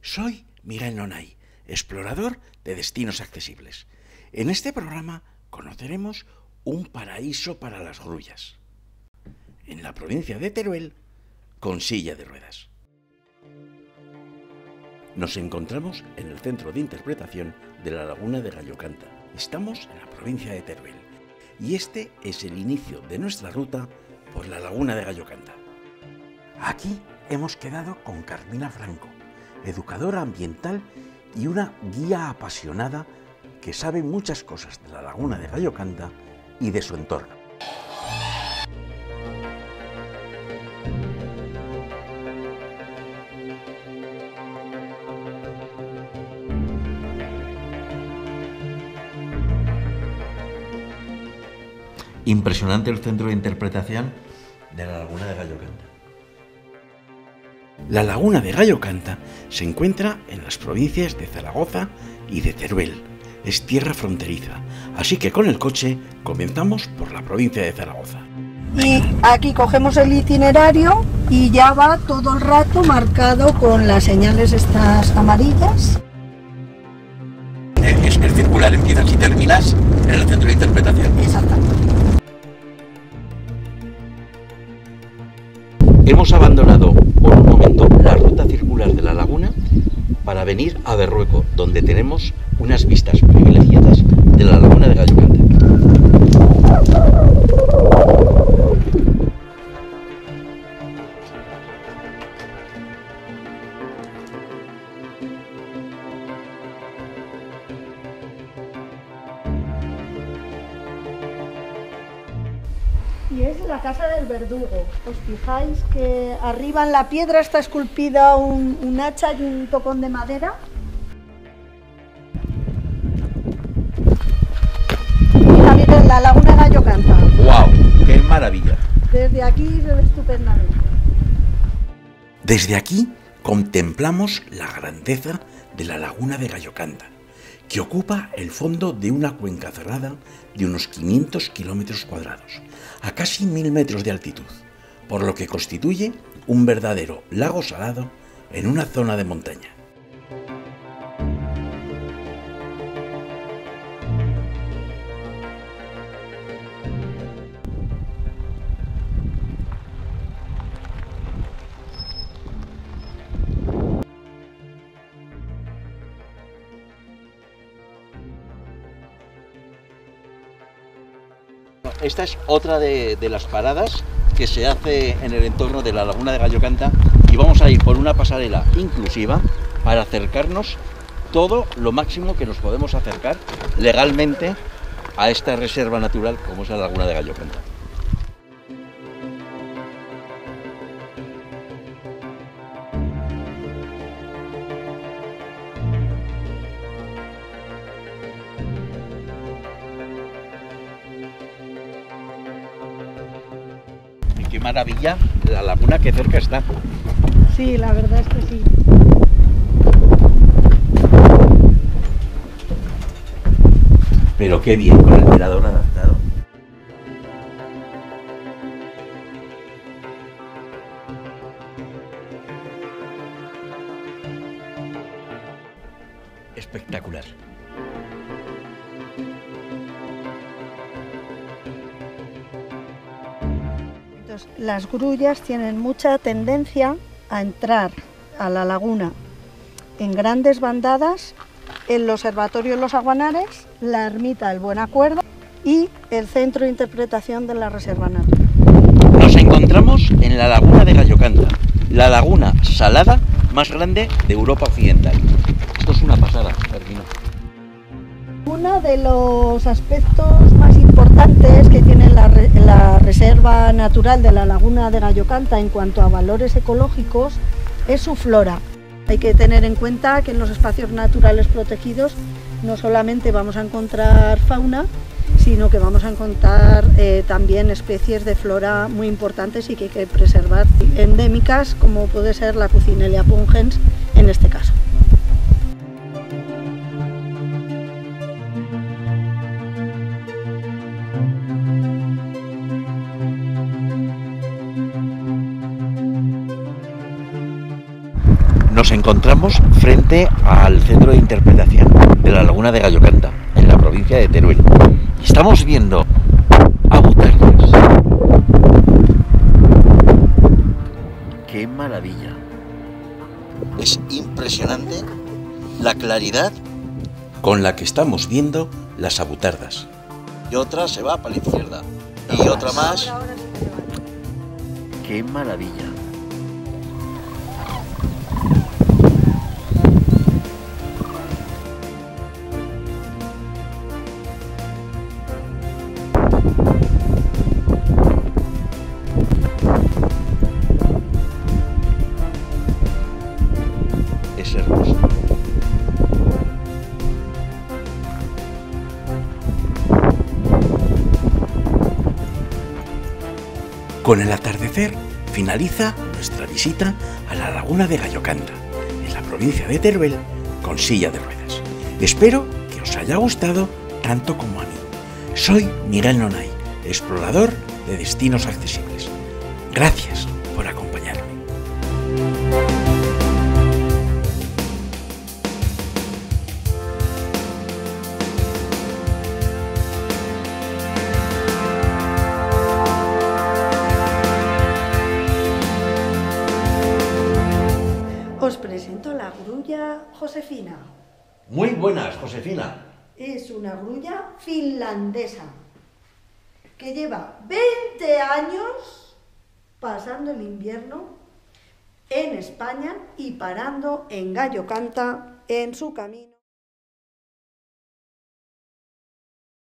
Soy Miguel Nonay, explorador de destinos accesibles. En este programa conoceremos un paraíso para las grullas, en la provincia de Teruel, con silla de ruedas. Nos encontramos en el centro de interpretación de la laguna de Gallocanta. Estamos en la provincia de Teruel y este es el inicio de nuestra ruta por la laguna de Gallocanta. Aquí hemos quedado con Carmina Franco, educadora ambiental y una guía apasionada que sabe muchas cosas de la laguna de Gallocanta y de su entorno. Impresionante el centro de interpretación de la laguna de Gallocanta. La laguna de Gallocanta se encuentra en las provincias de Zaragoza y de Teruel. Es tierra fronteriza, así que con el coche comenzamos por la provincia de Zaragoza. Y aquí cogemos el itinerario y ya va todo el rato marcado con las señales estas amarillas. Es el circular, empiezas y terminas en el centro de interpretación. Exactamente. Hemos abandonado por un momento la ruta circular de la laguna para venir a Berrueco, donde tenemos unas vistas privilegiadas de la laguna de Gallocanta. Y es la casa del verdugo. Os fijáis que arriba en la piedra está esculpida un hacha y un tocón de madera. Mira, miren, la laguna de Gallocanta. ¡Wow! ¡Qué maravilla! Desde aquí se ve estupendamente. Desde aquí contemplamos la grandeza de la laguna de Gallocanta, que ocupa el fondo de una cuenca cerrada de unos 500 kilómetros cuadrados, a casi 1000 metros de altitud, por lo que constituye un verdadero lago salado en una zona de montaña. Esta es otra de las paradas que se hace en el entorno de la laguna de Gallocanta y vamos a ir por una pasarela inclusiva para acercarnos todo lo máximo que nos podemos acercar legalmente a esta reserva natural como es la laguna de Gallocanta. ¡Qué maravilla la laguna que cerca está! Sí, la verdad es que sí. Pero qué bien con el mirador adaptado. Espectacular. Las grullas tienen mucha tendencia a entrar a la laguna en grandes bandadas, el observatorio de los Aguanares, la ermita del Buen Acuerdo y el centro de interpretación de la Reserva Natural. Nos encontramos en la laguna de Gallocanta, la laguna salada más grande de Europa Occidental. Esto es una pasada, Carmina. Uno de los aspectos más importantes que tiene la Reserva Natural de la Laguna de Gallocanta en cuanto a valores ecológicos es su flora. Hay que tener en cuenta que en los espacios naturales protegidos no solamente vamos a encontrar fauna, sino que vamos a encontrar también especies de flora muy importantes y que hay que preservar, endémicas como puede ser la Coccinelia pungens en este caso. encontramos frente al centro de interpretación de la Laguna de Gallocanta, en la provincia de Teruel. Y estamos viendo abutardas. ¡Qué maravilla! Es impresionante la claridad con la que estamos viendo las abutardas. Y otra se va para la izquierda. Y otra más. ¡Qué maravilla! Es hermoso. Con el atardecer finaliza nuestra visita a la Laguna de Gallocanta, en la provincia de Teruel, con silla de ruedas. Espero que os haya gustado tanto como a mí. Soy Miguel Nonay, explorador de destinos accesibles. Gracias por acompañarme. Os presento la grulla Josefina. Muy buenas, Josefina. Es una grulla finlandesa que lleva 20 años pasando el invierno en España y parando en Gallocanta en su camino.